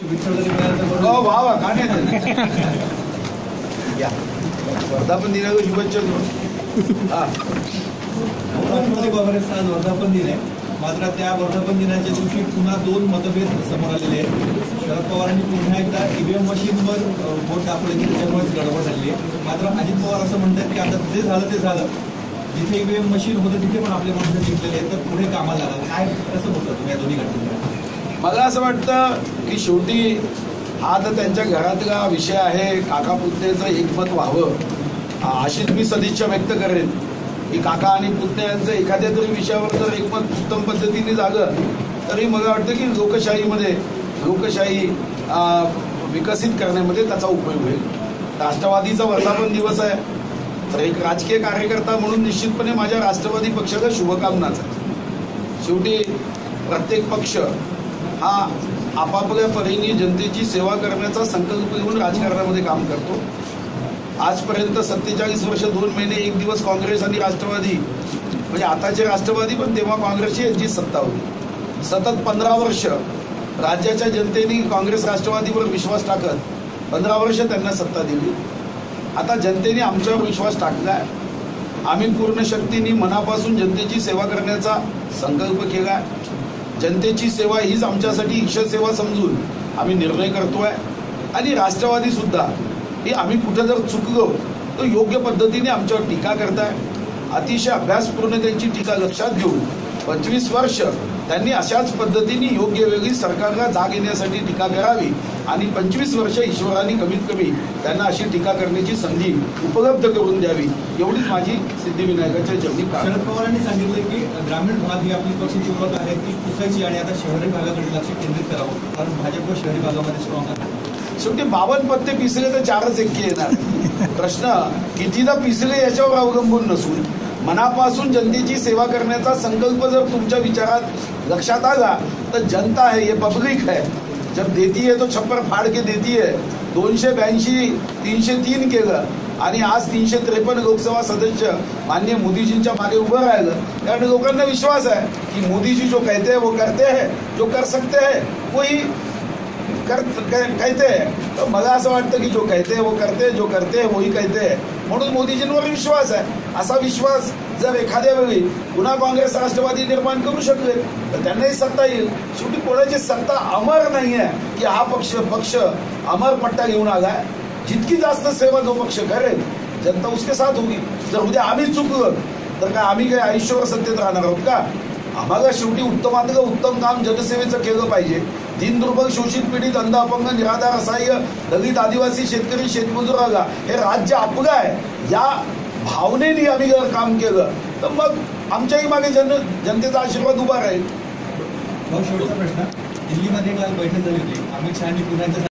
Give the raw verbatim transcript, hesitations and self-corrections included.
हो वा वा का नाही या वर्धापन दिनाला शुभेच्छा हा राष्ट्रवादी काँग्रेसचा आज वर्धापन दिन आहे. मात्र त्या वर्धापन दिनाच्या दिवशी पुन्हा दोन मतभेद समोर आलेले आहेत. शरद पवारांनी पुन्हा एकदा ईव्हीएम मशीनवर वोट दाखवल्याची त्याच्यामुळेच गडबड झाली आहे. मात्र अजित पवार असं म्हणतात की आता जे झालं ते झालं, जिथे ईव्हीएम मशीन होतं तिथे पण आपले माणसं जिंकलेले आहेत, तर पुढे कामाला लागलं. काय कसं होतं तुम्ही या दोन्ही घटनेत? मला असं वाटतं की शेवटी हा तर त्यांच्या घरातला विषय आहे. काका पुतण्याचं एकमत व्हावं अशीच मी सदिच्छा व्यक्त करेन की काका आणि पुतण्या यांचं एखाद्या तरी विषयावर जर एकमत उत्तम पद्धतीने झालं तरी मला वाटतं की लोकशाहीमध्ये लोकशाही विकसित करण्यामध्ये त्याचा उपयोग होईल. राष्ट्रवादीचा वर्धापन दिवस आहे तर एक राजकीय कार्यकर्ता म्हणून निश्चितपणे माझ्या राष्ट्रवादी पक्षाला शुभकामनाच आहे. शेवटी प्रत्येक पक्ष हा आपापल्या परीने जनतेची सेवा करण्याचा संकल्प घेऊन राजकारणामध्ये काम करतो. आजपर्यंत सत्तेचाळीस वर्ष दोन महिने एक दिवस काँग्रेस आणि राष्ट्रवादी म्हणजे आताचे राष्ट्रवादी पण तेव्हा काँग्रेसची यांची सत्ता होती. सतत पंधरा वर्ष राज्याच्या जनतेने काँग्रेस राष्ट्रवादीवर विश्वास टाकत पंधरा वर्ष त्यांना सत्ता दिली. आता जनतेने आमच्यावर विश्वास टाकलाय. आम्ही पूर्ण शक्तीने मनापासून जनतेची सेवा करण्याचा संकल्प केलाय. जनतेची सेवा हीच आमच्यासाठी ईश्वर सेवा समजून आम्ही निर्णय करतोय. आणि राष्ट्रवादी सुद्धा ही आम्ही कुठं जर चुकलो तर योग्य पद्धतीने आमच्यावर टीका करताय. अतिशय अभ्यासपूर्ण त्यांची टीका लक्षात घेऊन पंचवीस वर्ष त्यांनी अशाच पद्धतीने योग्य वेगळी सरकारला जाग येण्यासाठी टीका करावी आणि पंचवीस वर्ष ईश्वरांनी कमीत कमी त्यांना अशी टीका करण्याची संधी उपलब्ध करून द्यावी एवढीच माझी सिद्धिविनायकाच्या चरणी प्रार्थना. शरद पवारांनी सांगितलं की ग्रामीण भाग ही आपली पक्षाची ओळख आहे ती पुसायची आणि आता शहरी भागाकडे लक्ष केंद्रित करावं, कारण भाजप शहरी भागामध्ये स्ट्रॉंग आहे. शेवटी बावन्न पत्ते पिसले तर चारच एक्के येणार. प्रश्न कितीदा पिसले याच्यावर अवलंबून नसून मनापासून जनतेची सेवा करण्याचा संकल्प जर तुमच्या विचारात लक्षात आला तर जनता है, ये पब्लिक है, जब देती है तो छप्पर फाड़ के देती है. दोनशे ब्याऐंशी तीनशे तीन केलं आणि आज तीनशे त्रेपन्न लोकसभा सदस्य माननीय मोदीजींच्या मागे उभं राहिलं. कारण लोकांना विश्वास आहे की मोदीजी जो कहते हैं वो करते हैं, जो कर सकते हैं वही कर कहते हैं. तर मला असं वाटतं की जो कहते हैं वो करते हैं, जो करते हैं वही कहते हैं. म्हणून मोदीजींवर विश्वास आहे. असा विश्वास जर एखाद्या वेळी पुन्हा काँग्रेस राष्ट्रवादी निर्माण करू शकले तर त्यांनाही सत्ता येईल. शेवटी कोणाची सत्ता अमर नाही आहे की हा पक्ष पक्ष अमर पट्टा घेऊन आलाय. जितकी जास्त सेवा जो पक्ष करेल जनता उसके साथ होगी. जर उद्या आम्ही चुकलो तर काय आम्ही काय आयुष्यभर सत्तेत राहणार आहोत का? आम्हाला शेवटी उत्तमातलं उत्तम काम जनसेवेचं केलं पाहिजे. दीनदुर्बल शोषित पीडित अंध अपंग निराधार असहाय्य दलित आदिवासी शेतकरी शेतमजुराला हे राज्य आपलं आहे या भावनेने आम्ही जर काम केलं तर मग आमच्याही मागे जन जनतेचा आशीर्वाद उभा राहील. शेवटचा प्रश्न, दिल्लीमध्ये काल बैठक झाली होती. अमित शहानी पुन्हा